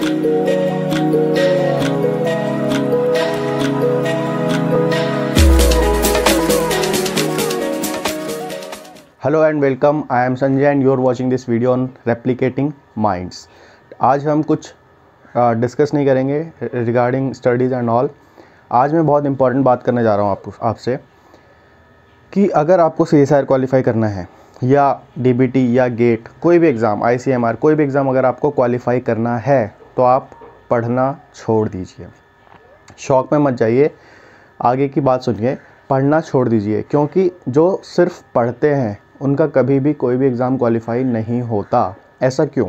Hello and welcome, I am Sanjay and you are watching this video on replicating minds. आज हम कुछ discuss नहीं करेंगे रिगार्डिंग स्टडीज़ एंड ऑल। आज मैं बहुत इंपॉर्टेंट बात करने जा रहा हूँ आपसे कि अगर आपको CSIR क्वालिफाई करना है या DBT या गेट कोई भी एग्ज़ाम, ICMR कोई भी एग्ज़ाम अगर आपको क्वालिफाई करना है तो आप पढ़ना छोड़ दीजिए। शौक में मत जाइए, आगे की बात सुनिए, पढ़ना छोड़ दीजिए, क्योंकि जो सिर्फ पढ़ते हैं उनका कभी भी कोई भी एग्ज़ाम क्वालिफाई नहीं होता। ऐसा क्यों?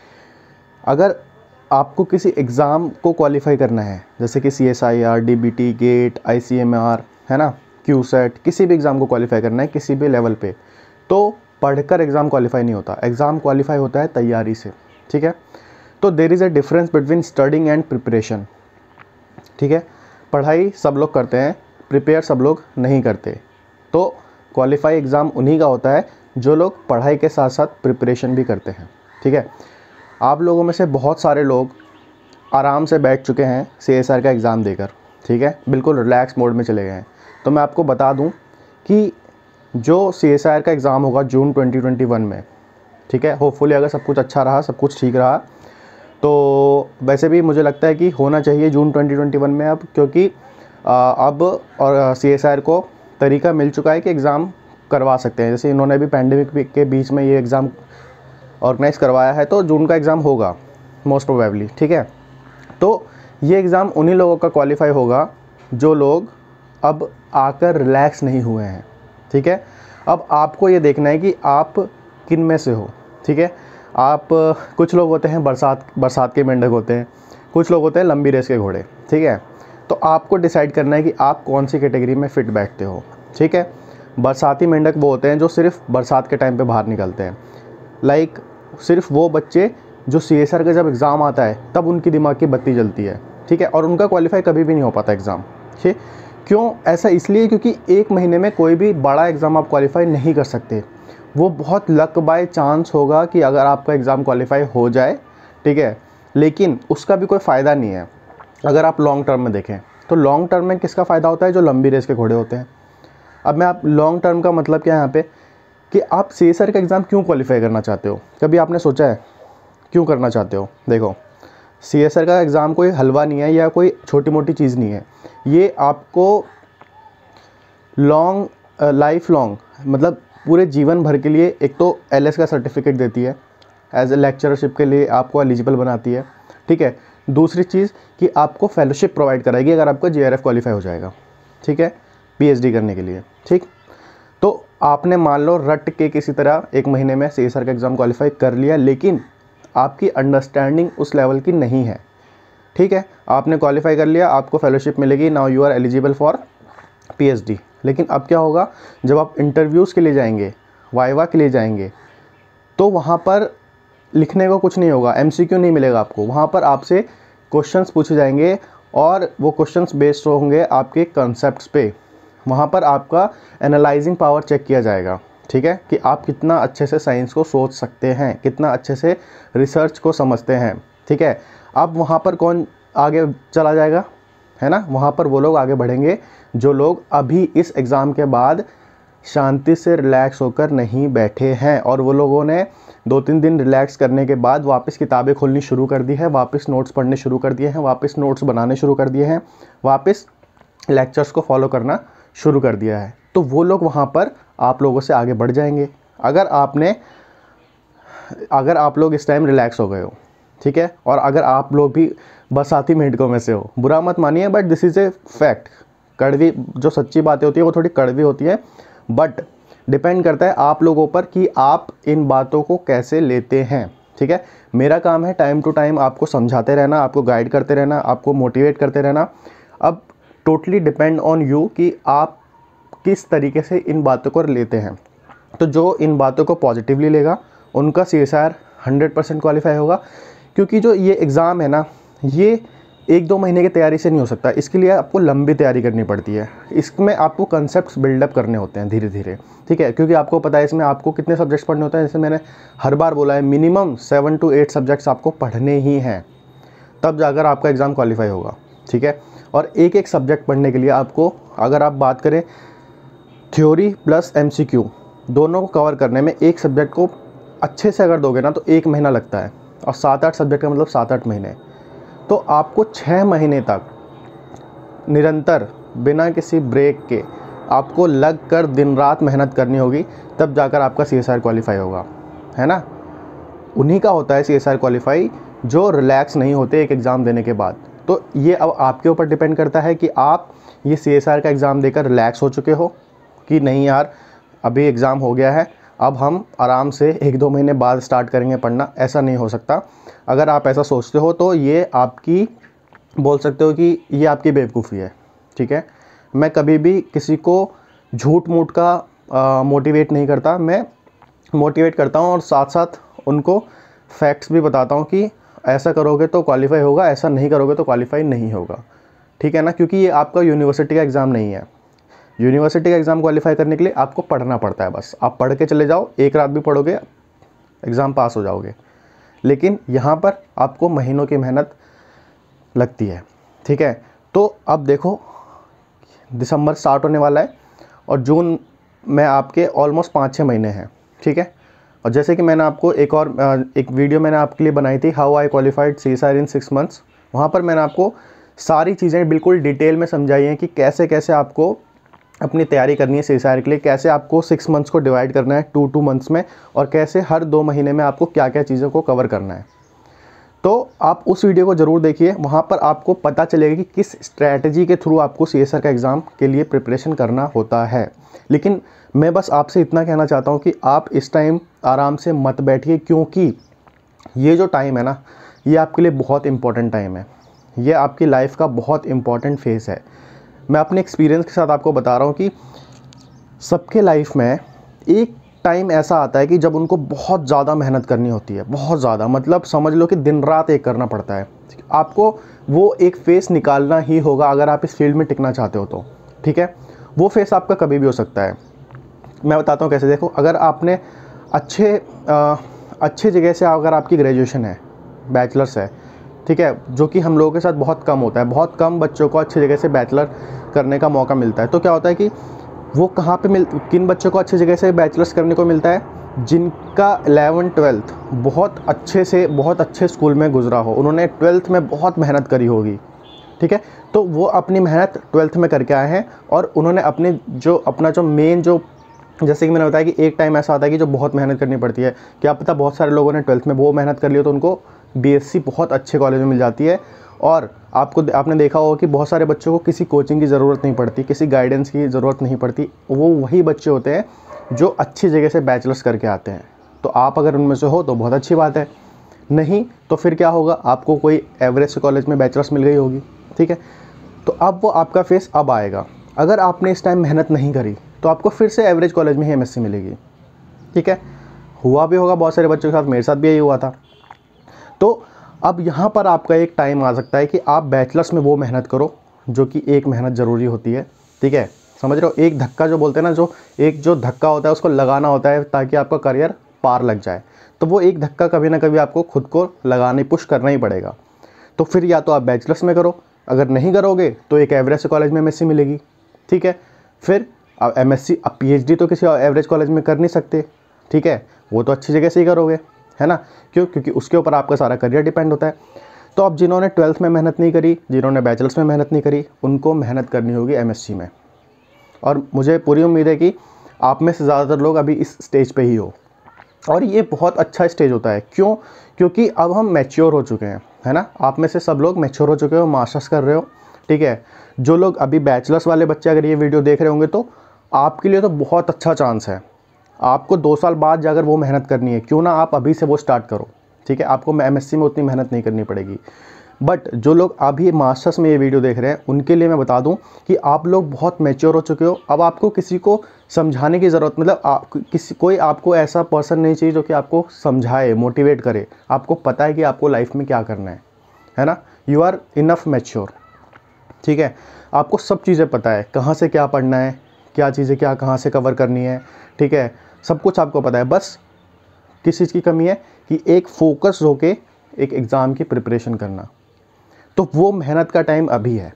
अगर आपको किसी एग्ज़ाम को क्वालिफाई करना है, जैसे कि CSIR, DBT, गेट, ICMR, है ना, QSET, किसी भी एग्ज़ाम को क्वालिफाई करना है किसी भी लेवल पे, तो पढ़कर एग्ज़ाम क्वालिफाई नहीं होता। एग्ज़ाम क्वालिफाई होता है तैयारी से, ठीक है। तो there is a difference between studying and preparation, ठीक है। पढ़ाई सब लोग करते हैं, प्रिपेयर सब लोग नहीं करते। तो क्वालिफाई एग्ज़ाम उन्हीं का होता है जो लोग पढ़ाई के साथ साथ प्रिपरेशन भी करते हैं, ठीक है। आप लोगों में से बहुत सारे लोग आराम से बैठ चुके हैं CSIR का एग्ज़ाम देकर, ठीक है, बिल्कुल रिलैक्स मोड में चले गए हैं। तो मैं आपको बता दूं कि जो CSIR का एग्ज़ाम होगा जून 2021 में, ठीक है, होपफुली अगर सब कुछ अच्छा रहा, सब कुछ ठीक रहा, तो वैसे भी मुझे लगता है कि होना चाहिए जून 2021 में अब, क्योंकि अब और CSIR को तरीका मिल चुका है कि एग्ज़ाम करवा सकते हैं। जैसे इन्होंने भी पैंडेमिक के बीच में ये एग्ज़ाम ऑर्गेनाइज़ करवाया है, तो जून का एग्ज़ाम होगा मोस्ट प्रोबेबली, ठीक है। तो ये एग्ज़ाम उन्हीं लोगों का क्वालिफाई होगा जो लोग अब आकर रिलैक्स नहीं हुए हैं, ठीक है। अब आपको ये देखना है कि आप किन में से हो, ठीक है। आप कुछ लोग होते हैं बरसात के मेंढक होते हैं, कुछ लोग होते हैं लंबी रेस के घोड़े, ठीक है। तो आपको डिसाइड करना है कि आप कौन सी कैटेगरी में फ़िट बैठते हो, ठीक है। बरसाती मेंढक वो होते हैं जो सिर्फ बरसात के टाइम पे बाहर निकलते हैं, लाइक सिर्फ वो बच्चे जो CSIR का जब एग्ज़ाम आता है तब उनकी दिमाग की बत्ती जलती है, ठीक है, और उनका क्वालिफाई कभी भी नहीं हो पाता एग्ज़ाम, ठीक। क्यों ऐसा? इसलिए क्योंकि एक महीने में कोई भी बड़ा एग्ज़ाम आप क्वालिफाई नहीं कर सकते। वो बहुत लक बाय चांस होगा कि अगर आपका एग्ज़ाम क्वालिफाई हो जाए, ठीक है, लेकिन उसका भी कोई फ़ायदा नहीं है। अगर आप लॉन्ग टर्म में देखें तो लॉन्ग टर्म में किसका फ़ायदा होता है? जो लंबी रेस के घोड़े होते हैं। अब मैं आप लॉन्ग टर्म का मतलब क्या है यहाँ पे कि आप CSIR का एग्ज़ाम क्यों क्वालिफाई करना चाहते हो? कभी आपने सोचा है क्यों करना चाहते हो? देखो, CSIR का एग्ज़ाम कोई हलवा नहीं है या कोई छोटी मोटी चीज़ नहीं है। ये आपको लाइफ लॉन्ग मतलब पूरे जीवन भर के लिए एक तो LS का सर्टिफिकेट देती है, एज ए लेक्चरशिप के लिए आपको एलिजिबल बनाती है, ठीक है। दूसरी चीज़ कि आपको फेलोशिप प्रोवाइड कराएगी अगर आपका JRF क्वालिफाई हो जाएगा, ठीक है, PhD करने के लिए, ठीक। तो आपने मान लो रट के किसी तरह एक महीने में CSIR का एग्ज़ाम क्वालिफाई कर लिया, लेकिन आपकी अंडरस्टैंडिंग उस लेवल की नहीं है, ठीक है। आपने क्वालिफाई कर लिया, आपको फेलोशिप मिलेगी, now you are eligible for PhD। लेकिन अब क्या होगा, जब आप इंटरव्यूज़ के लिए जाएंगे, वाइवा के लिए जाएंगे, तो वहाँ पर लिखने को कुछ नहीं होगा, MCQ नहीं मिलेगा आपको। वहाँ पर आपसे क्वेश्चंस पूछे जाएंगे और वो क्वेश्चंस बेस्ड होंगे आपके कॉन्सेप्ट्स पे। वहाँ पर आपका एनालाइजिंग पावर चेक किया जाएगा, ठीक है, कि आप कितना अच्छे से साइंस को सोच सकते हैं, कितना अच्छे से रिसर्च को समझते हैं, ठीक है। अब वहाँ पर कौन आगे चला जाएगा, है ना? वहाँ पर वो लोग आगे बढ़ेंगे जो लोग अभी इस एग्ज़ाम के बाद शांति से रिलैक्स होकर नहीं बैठे हैं, और वो लोगों ने 2-3 दिन रिलैक्स करने के बाद वापस किताबें खोलनी शुरू कर दी है, वापस नोट्स पढ़ने शुरू कर दिए हैं, वापस नोट्स बनाने शुरू कर दिए हैं, वापस लेक्चर्स को फॉलो करना शुरू कर दिया है। तो वो लोग वहाँ पर आप लोगों से आगे बढ़ जाएंगे। अगर आप लोग इस टाइम रिलैक्स हो गए हो, ठीक है, और अगर आप लोग भी बरसाती मेंढकों में से हो, बुरा मत मानिए, but this is a fact. कड़वी जो सच्ची बातें होती है वो थोड़ी कड़वी होती है, बट डिपेंड करता है आप लोगों पर कि आप इन बातों को कैसे लेते हैं, ठीक है। मेरा काम है टाइम टू टाइम आपको समझाते रहना, आपको गाइड करते रहना, आपको मोटिवेट करते रहना। अब टोटली डिपेंड ऑन यू कि आप किस तरीके से इन बातों को लेते हैं। तो जो इन बातों को पॉजिटिवली लेगा उनका CSIR 100% क्वालिफाई होगा, क्योंकि जो ये एग्ज़ाम है ना, ये 1-2 महीने की तैयारी से नहीं हो सकता। इसके लिए आपको लंबी तैयारी करनी पड़ती है। इसमें आपको कंसेप्ट्स बिल्डअप करने होते हैं धीरे धीरे, ठीक है, क्योंकि आपको पता है इसमें आपको कितने सब्जेक्ट्स पढ़ने होते हैं। जैसे मैंने हर बार बोला है, मिनिमम 7 to 8 सब्जेक्ट्स आपको पढ़ने ही हैं। तब जाकर आपका एग्ज़ाम क्वालिफाई होगा, ठीक है। और एक एक सब्जेक्ट पढ़ने के लिए आपको, अगर आप बात करें थ्योरी प्लस MCQ दोनों को कवर करने में, एक सब्जेक्ट को अच्छे से अगर दोगे ना तो 1 महीना लगता है, और 7-8 सब्जेक्ट का मतलब 7-8 महीने। तो आपको 6 महीने तक निरंतर बिना किसी ब्रेक के आपको लग कर दिन रात मेहनत करनी होगी, तब जाकर आपका CSIR क्वालिफाई होगा, है ना। उन्हीं का होता है CSIR क्वालिफाई जो रिलैक्स नहीं होते एक एग्ज़ाम देने के बाद। तो ये अब आपके ऊपर डिपेंड करता है कि आप ये CSIR का एग्ज़ाम देकर रिलैक्स हो चुके हो कि नहीं यार अभी एग्ज़ाम हो गया है, अब हम आराम से 1-2 महीने बाद स्टार्ट करेंगे पढ़ना। ऐसा नहीं हो सकता। अगर आप ऐसा सोचते हो तो ये आपकी, बोल सकते हो कि ये आपकी बेवकूफ़ी है, ठीक है। मैं कभी भी किसी को झूठ मूठ का मोटिवेट नहीं करता, मैं मोटिवेट करता हूँ और साथ साथ उनको फैक्ट्स भी बताता हूँ कि ऐसा करोगे तो क्वालिफाई होगा, ऐसा नहीं करोगे तो क्वालिफाई नहीं होगा, ठीक है ना। क्योंकि ये आपका यूनिवर्सिटी का एग्ज़ाम नहीं है। यूनिवर्सिटी का एग्ज़ाम क्वालिफाई करने के लिए आपको पढ़ना पड़ता है, बस आप पढ़ के चले जाओ, एक रात भी पढ़ोगे एग्ज़ाम पास हो जाओगे। लेकिन यहाँ पर आपको महीनों की मेहनत लगती है, ठीक है। तो अब देखो दिसंबर स्टार्ट होने वाला है और जून में आपके ऑलमोस्ट 5-6 महीने हैं, ठीक है। और जैसे कि मैंने आपको एक वीडियो मैंने आपके लिए बनाई थी, how I qualified CSIR in 6 months. वहाँ पर मैंने आपको सारी चीज़ें बिल्कुल डिटेल में समझाई हैं कि कैसे कैसे आपको अपनी तैयारी करनी है CSIR के लिए, कैसे आपको 6 मंथ्स को डिवाइड करना है 2 मंथ्स में, और कैसे हर 2 महीने में आपको क्या क्या चीज़ों को कवर करना है। तो आप उस वीडियो को ज़रूर देखिए, वहाँ पर आपको पता चलेगा कि किस स्ट्रैटेजी के थ्रू आपको CSIR का एग्ज़ाम के लिए प्रिपरेशन करना होता है। लेकिन मैं बस आपसे इतना कहना चाहता हूँ कि आप इस टाइम आराम से मत बैठिए, क्योंकि ये जो टाइम है ना, ये आपके लिए बहुत इम्पॉर्टेंट टाइम है। ये आपकी लाइफ का बहुत इम्पॉर्टेंट फेज़ है। मैं अपने एक्सपीरियंस के साथ आपको बता रहा हूँ कि सबके लाइफ में एक टाइम ऐसा आता है कि जब उनको बहुत ज़्यादा मेहनत करनी होती है, बहुत ज़्यादा, मतलब समझ लो कि दिन रात एक करना पड़ता है। आपको वो एक फेस निकालना ही होगा अगर आप इस फील्ड में टिकना चाहते हो तो, ठीक है। वो फेस आपका कभी भी हो सकता है। मैं बताता हूँ कैसे। देखो, अगर आपने अच्छे जगह से, अगर आपकी ग्रेजुएशन है, बैचलर्स है, ठीक है, जो कि हम लोगों के साथ बहुत कम होता है, बहुत कम बच्चों को अच्छी जगह से बैचलर करने का मौका मिलता है। तो क्या होता है कि वो कहाँ पे किन बच्चों को अच्छी जगह से बैचलर्स करने को मिलता है, जिनका 11th-12th बहुत अच्छे से, बहुत अच्छे स्कूल में गुजरा हो, उन्होंने 12th में बहुत मेहनत करी होगी, ठीक है। तो वो अपनी मेहनत 12th में करके आए हैं, और उन्होंने अपना जो मेन, जो जैसे कि मैंने बताया कि एक टाइम ऐसा आता है कि जो बहुत मेहनत करनी पड़ती है। क्या पता बहुत सारे लोगों ने 12th में वो मेहनत कर ली हो तो उनको BSc बहुत अच्छे कॉलेज में मिल जाती है। और आपने देखा होगा कि बहुत सारे बच्चों को किसी कोचिंग की ज़रूरत नहीं पड़ती, किसी गाइडेंस की ज़रूरत नहीं पड़ती। वो वही बच्चे होते हैं जो अच्छी जगह से बैचलर्स करके आते हैं। तो आप अगर उनमें से हो तो बहुत अच्छी बात है, नहीं तो फिर क्या होगा, आपको कोई एवरेज से कॉलेज में बैचलर्स मिल गई होगी, ठीक है। तो अब वो आपका फेस अब आएगा। अगर आपने इस टाइम मेहनत नहीं करी तो आपको फिर से एवरेज कॉलेज में ही MSc मिलेगी, ठीक है। हुआ भी होगा बहुत सारे बच्चों के साथ, मेरे साथ भी यही हुआ था। तो अब यहाँ पर आपका एक टाइम आ सकता है कि आप बैचलर्स में वो मेहनत करो जो कि एक मेहनत ज़रूरी होती है, ठीक है। समझ रहे हो, एक धक्का जो बोलते हैं ना, जो धक्का होता है उसको लगाना होता है ताकि आपका करियर पार लग जाए। तो वो एक धक्का कभी ना कभी आपको खुद को लगाने, पुश करना ही पड़ेगा। तो फिर या तो आप बैचलर्स में करो, अगर नहीं करोगे तो एक एवरेज से कॉलेज में MSc मिलेगी, ठीक है। फिर अब MSc, अब PhD तो किसी एवरेज कॉलेज में कर नहीं सकते, ठीक है, वो तो अच्छी जगह से ही करोगे, है ना। क्यों? क्योंकि उसके ऊपर आपका सारा करियर डिपेंड होता है। तो अब जिन्होंने 12th में मेहनत नहीं करी, जिन्होंने बैचलर्स में मेहनत नहीं करी, उनको मेहनत करनी होगी MSc में। और मुझे पूरी उम्मीद है कि आप में से ज़्यादातर लोग अभी इस स्टेज पे ही हो, और ये बहुत अच्छा स्टेज होता है। क्यों? क्योंकि अब हम मैच्योर हो चुके हैं, है ना। आप में से सब लोग मैच्योर हो चुके हो, मास्टर्स कर रहे हो, ठीक है। जो लोग अभी बैचलर्स वाले बच्चे अगर ये वीडियो देख रहे होंगे तो आपके लिए तो बहुत अच्छा चांस है। आपको 2 साल बाद जाकर वो मेहनत करनी है, क्यों ना आप अभी से वो स्टार्ट करो, ठीक है। आपको MSc में उतनी मेहनत नहीं करनी पड़ेगी। बट जो लोग अभी मास्टर्स में ये वीडियो देख रहे हैं उनके लिए मैं बता दूं कि आप लोग बहुत मैच्योर हो चुके हो। अब आपको किसी को समझाने की ज़रूरत, मतलब कोई आपको ऐसा पर्सन नहीं चाहिए जो कि आपको समझाए, मोटिवेट करे। आपको पता है कि आपको लाइफ में क्या करना है ना। यू आर इनफ मैच्योर, ठीक है। आपको सब चीज़ें पता है, कहाँ से क्या पढ़ना है, क्या चीज़ें क्या कहाँ से कवर करनी है, ठीक है। सब कुछ आपको पता है। बस किस चीज़ की कमी है कि एक फोकस होके एक एग्ज़ाम की प्रिपरेशन करना, तो वो मेहनत का टाइम अभी है।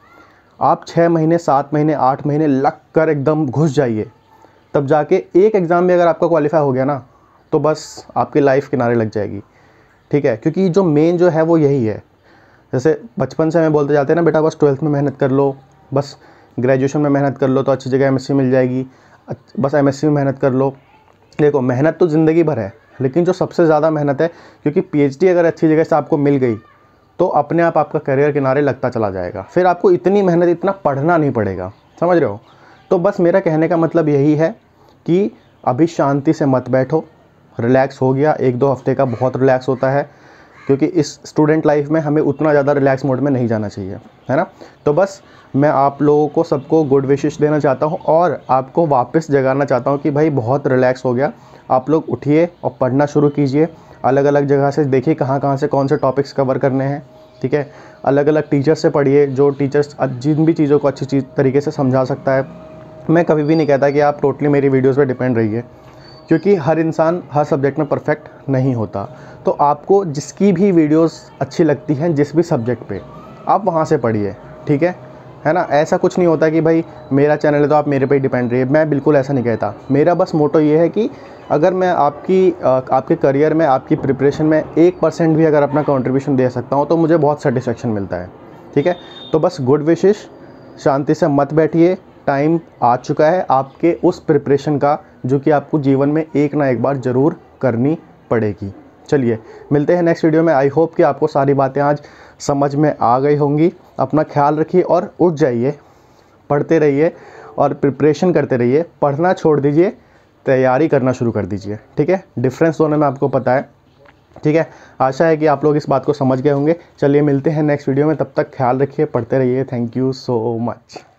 आप 6 महीने, 7 महीने, 8 महीने लग कर एकदम घुस जाइए, तब जाके एक एग्ज़ाम में अगर आपका क्वालिफाई हो गया ना, तो बस आपकी लाइफ किनारे लग जाएगी, ठीक है। क्योंकि जो मेन जो है वो यही है, जैसे बचपन से हमें बोलते जाते हैं ना, बेटा बस 12th में मेहनत कर लो, बस ग्रेजुएशन में मेहनत कर लो तो अच्छी जगह एमएससी मिल जाएगी, बस एमएससी में मेहनत कर लो। देखो, मेहनत तो ज़िंदगी भर है, लेकिन जो सबसे ज़्यादा मेहनत है, क्योंकि पीएचडी अगर अच्छी जगह से आपको मिल गई तो अपने आप आपका करियर किनारे लगता चला जाएगा, फिर आपको इतनी मेहनत, इतना पढ़ना नहीं पड़ेगा, समझ रहे हो। तो बस मेरा कहने का मतलब यही है कि अभी शांति से मत बैठो, रिलैक्स हो गया, 1-2 हफ्ते का बहुत रिलैक्स होता है, क्योंकि इस स्टूडेंट लाइफ में हमें उतना ज़्यादा रिलैक्स मोड में नहीं जाना चाहिए, है ना। तो बस मैं आप लोगों को सबको गुड विशेस देना चाहता हूँ और आपको वापस जगाना चाहता हूँ कि भाई बहुत रिलैक्स हो गया, आप लोग उठिए और पढ़ना शुरू कीजिए। अलग अलग जगह से देखिए कहाँ से कौन से टॉपिक्स कवर करने हैं, ठीक है। अलग अलग टीचर्स से पढ़िए, जो टीचर्स जिन भी चीज़ों को अच्छी तरीके से समझा सकता है। मैं कभी भी नहीं कहता कि आप टोटली मेरी वीडियोज़ पर डिपेंड रहिए, क्योंकि हर इंसान हर सब्जेक्ट में परफेक्ट नहीं होता। तो आपको जिसकी भी वीडियोस अच्छी लगती हैं, जिस भी सब्जेक्ट पे, आप वहाँ से पढ़िए, ठीक है ना। ऐसा कुछ नहीं होता कि भाई मेरा चैनल है तो आप मेरे पे ही डिपेंड रहिए, मैं बिल्कुल ऐसा नहीं कहता। मेरा बस मोटो ये है कि अगर मैं आपके करियर में, आपकी प्रिपरेशन में 1% भी अगर अपना कंट्रीब्यूशन दे सकता हूँ तो मुझे बहुत सेटिस्फेक्शन मिलता है, ठीक है। तो बस गुड विशेस, शांति से मत बैठिए, टाइम आ चुका है आपके उस प्रिपरेशन का जो कि आपको जीवन में एक ना एक बार ज़रूर करनी पड़ेगी। चलिए मिलते हैं नेक्स्ट वीडियो में। आई होप कि आपको सारी बातें आज समझ में आ गई होंगी। अपना ख्याल रखिए और उठ जाइए, पढ़ते रहिए और प्रिपरेशन करते रहिए। पढ़ना छोड़ दीजिए, तैयारी करना शुरू कर दीजिए, ठीक है। डिफरेंस दोनों में आपको पता है, ठीक है। आशा है कि आप लोग इस बात को समझ गए होंगे। चलिए मिलते हैं नेक्स्ट वीडियो में, तब तक ख्याल रखिए, पढ़ते रहिए। Thank you so much.